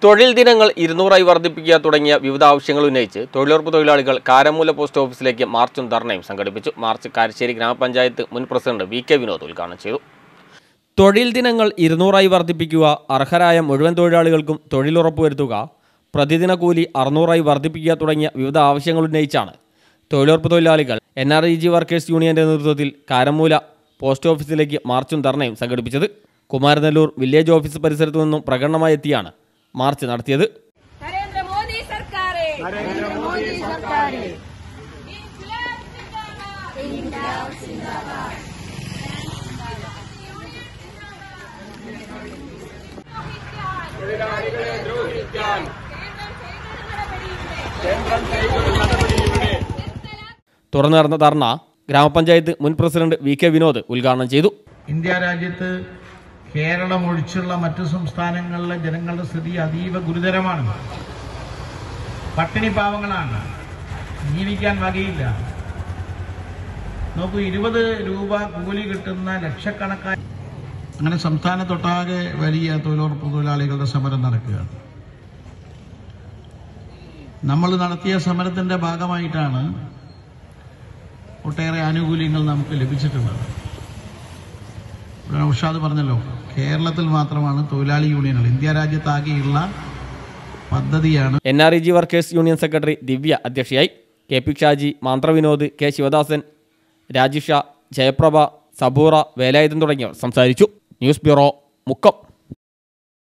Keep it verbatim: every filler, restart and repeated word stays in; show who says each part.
Speaker 1: തൊഴിൽ ദിനങ്ങൾ ഇരുന്നൂറായി വർദ്ധിപ്പിക്കുക തുടങ്ങിയ വിവിധ ആവശ്യങ്ങൾ ഉന്നയിച്ച് തൊഴിലുറപ്പ് തൊഴിലാളികൾ കാരമൂല പോസ്റ്റ് ഓഫീസിലേക്ക് മാർച്ചും ധർണയും സംഘടിപ്പിച്ചു. മാർച്ച് കാരശ്ശേരി ഗ്രാമപഞ്ചായത്ത് മുൻ പ്രസിഡന്റ് വി കെ വിനോദ് ഉദ്ഘാടനം ചെയ്തു. തൊഴിൽ ദിനങ്ങൾ ഇരുന്നൂറായി വർദ്ധിപ്പിക്കുക, അർഹരായ മുഴുവൻ തൊഴിലാളികൾക്കും തൊഴിലുറപ്പ് വരുത്തുക, പ്രതിദിന കൂലി അറുന്നൂറായി വർദ്ധിപ്പിക്കുക തുടങ്ങിയ വിവിധ ആവശ്യങ്ങൾ ഉന്നയിച്ചാണ് തൊഴിലുറപ്പ് തൊഴിലാളികൾ N R E G workers യൂണിയന്റെ നേതൃത്വത്തിൽ കാരമൂല പോസ്റ്റ് ഓഫീസിലേക്ക് മാർച്ചും ധർണയും സംഘടിപ്പിച്ചത്. കുമാരനെല്ലൂർ വില്ലേജ് ഓഫീസ് പരിസരത്തു നിന്നും പ്രകടനമായി എത്തിയാണ് മാർച്ച് നടത്തിയത്. തുറന്നു നടന്ന ധർണ ഗ്രാമപഞ്ചായത്ത് മുൻ പ്രസിഡന്റ് വി കെ വിനോദ് ഉദ്ഘാടനം ചെയ്തു.
Speaker 2: ഇന്ത്യ രാജ്യത്ത് കേരളം ഒഴിച്ചുള്ള മറ്റു സംസ്ഥാനങ്ങളിലെ ജനങ്ങളുടെ സ്ഥിതി അതീവ ഗുരുതരമാണ്. പട്ടിണി പാവങ്ങളാണ്, ജീവിക്കാൻ വകയില്ല. നോക്കൂ, ഇരുപത് രൂപ കൂലി കിട്ടുന്ന ലക്ഷക്കണക്കായ അങ്ങനെ സംസ്ഥാനത്തൊട്ടാകെ വലിയ തൊഴിലുറപ്പ് തൊഴിലാളികളുടെ സമരം നടക്കുകയാണ്. നമ്മൾ നടത്തിയ സമരത്തിന്റെ ഭാഗമായിട്ടാണ് ഒട്ടേറെ ആനുകൂല്യങ്ങൾ നമുക്ക് ലഭിച്ചിട്ടുള്ളത്. ഉഷാദ് പറഞ്ഞല്ലോ, കേരളത്തിൽ മാത്രമാണ് തൊഴിലാളി യൂണിയനുകൾ, ഇന്ത്യ രാജ്യത്താകെയുള്ള പദ്ധതിയാണ്.
Speaker 1: N R E G workers union secretary Divya അധ്യക്ഷയായി. K P Shaji, Manthravinod, K Sivadasan, Rajisha, Jayaprabha, Saboora, Velayudhan തുടങ്ങിയവർ സംസാരിച്ചു. News bureau, Mukkam.